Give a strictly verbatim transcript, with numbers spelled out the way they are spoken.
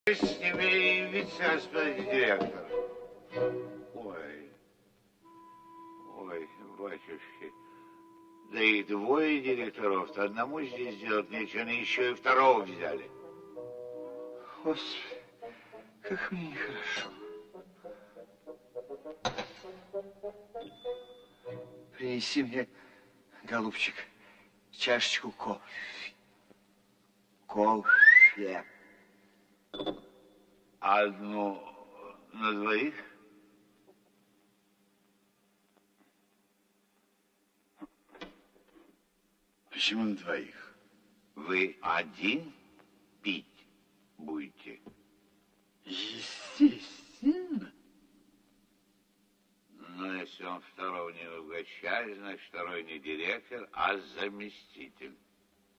С ними явиться, господин директор. Ой, ой, батюшки. Да и двое директоров-то одному здесь делать нечего, они еще и второго взяли. Господи, как мне нехорошо. Принеси мне, голубчик, чашечку кофе. Кофе. Одну на двоих? Почему на двоих? Вы один пить будете? Естественно. Но если он второго не угощает, значит, второй не директор, а заместитель.